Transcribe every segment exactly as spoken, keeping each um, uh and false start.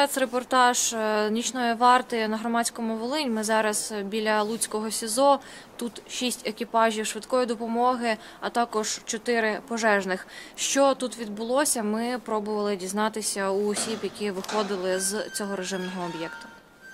спецрепортаж нічної варти на Громадському Волинь. Ми зараз біля Луцького СІЗО. Тут шість екіпажів швидкої допомоги, а також чотири пожежних. Що тут відбулося, ми пробували дізнатися у осіб, які виходили з цього режимного об'єкту.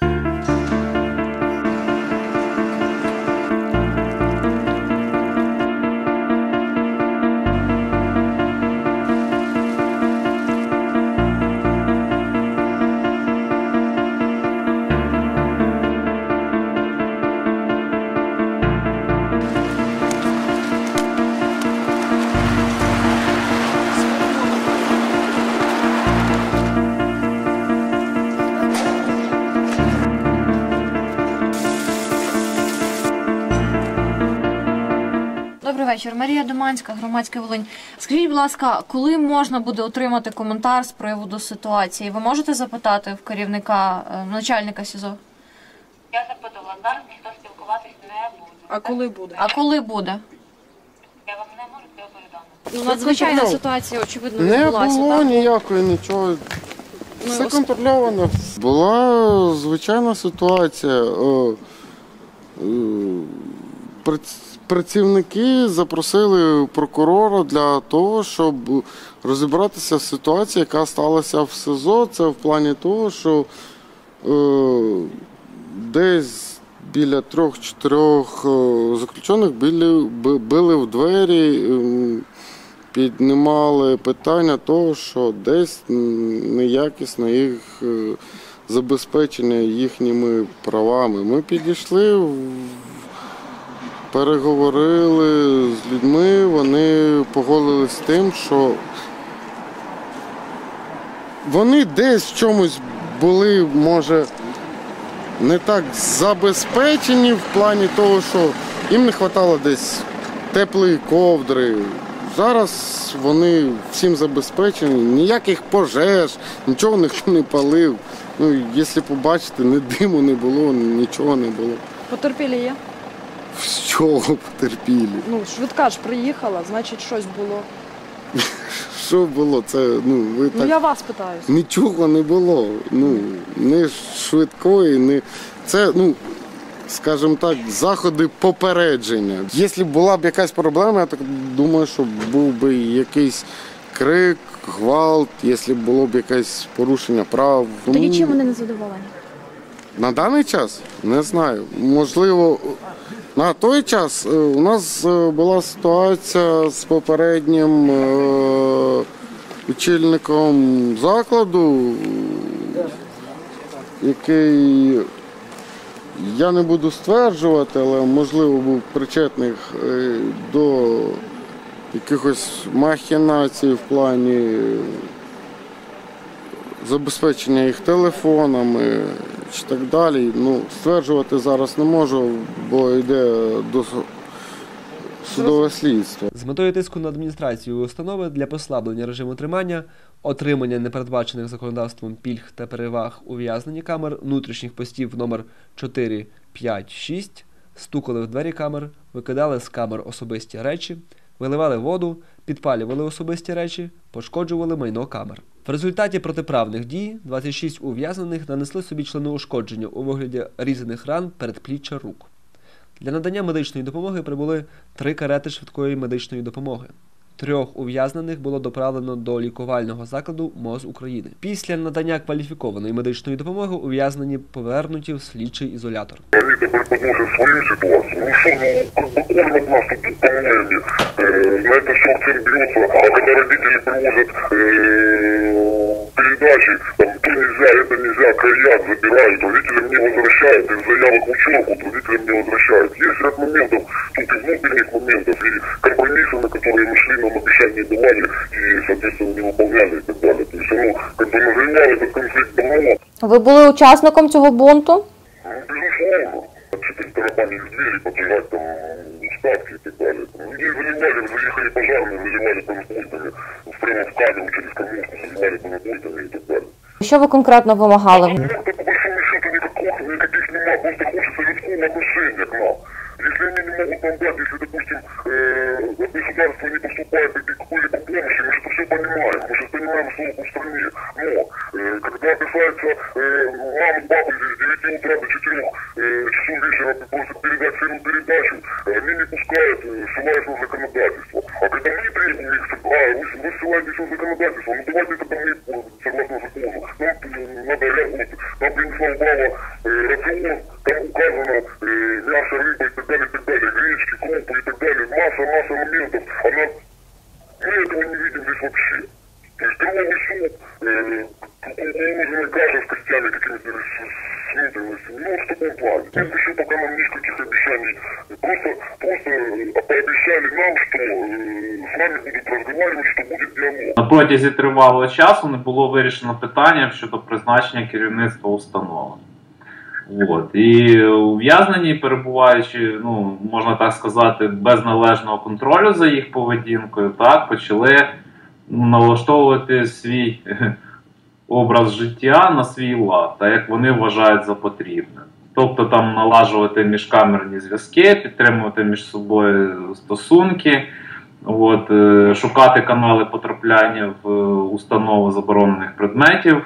Добрий вечір. Марія Доманська, Громадське Волинь. Скажіть, будь ласка, коли можна буде отримати коментар з приводу ситуації? Ви можете запитати в керівника, начальника СІЗО? Я запитувала, зараз ніхто спілкуватись не буде. А коли буде? А коли буде? Я вам не можу цього повідомити. Ну, надзвичайна ситуація, очевидно, не відбулася, було так? ніякої, нічого. Все контрольовано. Була звичайна ситуація. О, о, Працівники запросили прокурора для того, щоб розібратися в ситуації, яка сталася в СИЗО. Це в плані того, що е, десь біля трьох-чотирьох заключених били, били в двері, е, піднімали питання того, що десь неякісно їх е, забезпечення їхніми правами. Ми підійшли в переговорили з людьми, вони погодились з тим, що вони десь в чомусь були, може, не так забезпечені в плані того, що їм не вистачало десь теплої ковдри. Зараз вони всім забезпечені, ніяких пожеж, нічого ніхто не палив. Ну, якщо побачите, ні диму не було, нічого не було. Потерпілі є? З чого потерпілі? Ну, швидка ж приїхала, значить щось було. Що було? Це, ну, ви Ну, так... я вас питаюсь. Нічого не було. Ну, не швидкої, не... Це, ну, скажімо так, заходи попередження. Якщо була б якась проблема, я так думаю, що був би якийсь крик, гвалт, якщо було б якесь порушення прав. Тоді ну, чим вони не задоволені? На даний час? Не знаю. Можливо, на той час у нас була ситуація з попереднім очільником закладу, який, я не буду стверджувати, але можливо був причетний до якихось махінацій в плані забезпечення їх телефонами чи так далі. Ну, стверджувати зараз не можу, бо йде до судове слідство. З метою тиску на адміністрацію установи для послаблення режиму тримання, отримання непередбачених законодавством пільг та переваг ув'язнені камер внутрішніх постів номер чотири, п'ять, шість, стукали в двері камер, викидали з камер особисті речі, виливали воду, підпалювали особисті речі, пошкоджували майно камер. В результаті протиправних дій двадцять шість ув'язнених нанесли собі членоушкодження у вигляді різаних ран передпліччя рук. Для надання медичної допомоги прибули три карети швидкої медичної допомоги. Трьох ув'язнених було доправлено до лікувального закладу МОЗ України. Після надання кваліфікованої медичної допомоги ув'язнені повернуті в слідчий ізолятор. Они теперь подносят свою ситуацию. Ну что, ну, как бы кормят нас тут по-моему. Э, на это все акцент берется. А когда родители привозят э, передачи, там, то нельзя, это нельзя, краят, забирают, родителям не возвращают, из заявок в учебу родителям не возвращают. Есть ряд моментов, тут и внутренних моментов, и компромиссы, на которые мы шли, нам обещания давали, и, соответственно, не выполняли и так далее. То есть, ну, как бы назревал этот конфликт давно. Ви були учасником цього бунту? Ну, безусловно. Что-то тарабанили в двери, поджигать там ставки и так далее. Людей заливали, заехали пожарные, заливали панпультами, прямо в камеру через кормушку заливали панпультами и так далее. Що ви конкретно вимагали? Ну, по большому счету никаких, никаких нема, просто хочется людского отношения к нам. Если они не могут нам дать, если, допустим, э, от государства не поступает какой-либо помощи, мы же это все понимаем, мы же понимаем условия в стране. Но, э, когда касается э, мам и папы с девяти утра до четырёх э, часов вечера просят передать фильм передачу, они не пускают, э, ссылаясь на законодательство. А когда мы требуем их, а, вы, вы ссылаетесь на законодательство, ну давайте тогда мы, согласно закону, нам э, надо реагировать, нам принесло право э, рацион, там указано э, мясо, рыба и так далее, и так далее, гречки, крупы и так далее, масса, масса моментов, она, мы этого не видим здесь вообще. То есть здоровый суп, э, улучшенная каша с костями, какими-то снительностями, ну, в таком плане. Нет еще пока нам никаких обещаний, просто, просто пообещали нам, что э, с нами будут разговаривать, что будет диалог. На протязі тривалого часу не було вирішено питання щодо призначення керівництва установи. От. І ув'язнені, перебуваючи, ну, можна так сказати, без належного контролю за їх поведінкою, так, почали налаштовувати свій образ життя на свій лад, так як вони вважають за потрібне. Тобто там налажувати міжкамерні зв'язки, підтримувати між собою стосунки, от, шукати канали потрапляння в установи заборонених предметів,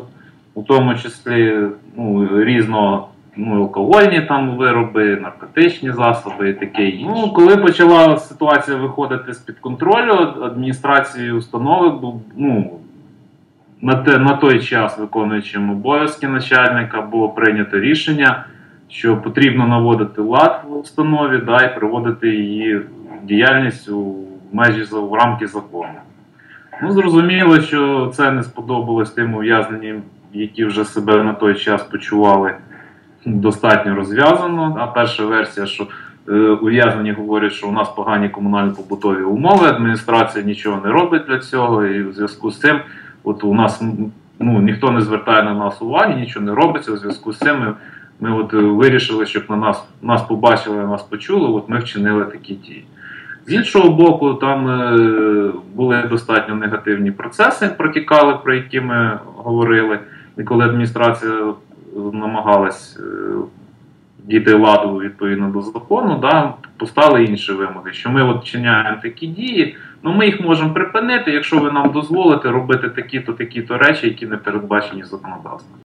у тому числі ну, різного, ну, алкогольні там вироби, наркотичні засоби і таке інше. Ну, коли почала ситуація виходити з-під контролю, адміністрацією установи, ну, на, те, на той час виконуючим обов'язки начальника було прийнято рішення, що потрібно наводити лад в установі, да, і приводити її діяльність у межі, в рамки закону. Ну, зрозуміло, що це не сподобалось тим ув'язненим, які вже себе на той час почували достатньо розв'язано. Да, перша версія, що е, ув'язнені говорять, що у нас погані комунально-побутові умови, адміністрація нічого не робить для цього, і в зв'язку з цим от у нас ну, ніхто не звертає на нас уваги, нічого не робиться, у зв'язку з цим ми, ми от вирішили, щоб на нас, нас побачили, нас почули, от ми вчинили такі дії. З іншого боку, там е, були достатньо негативні процеси, протікали, про які ми говорили. І коли адміністрація намагалась е, діти ладу відповідно до закону, да, постали інші вимоги, що ми от вчиняємо такі дії, ну ми їх можемо припинити, якщо ви нам дозволите робити такі-то, такі-то речі, які не передбачені законодавством.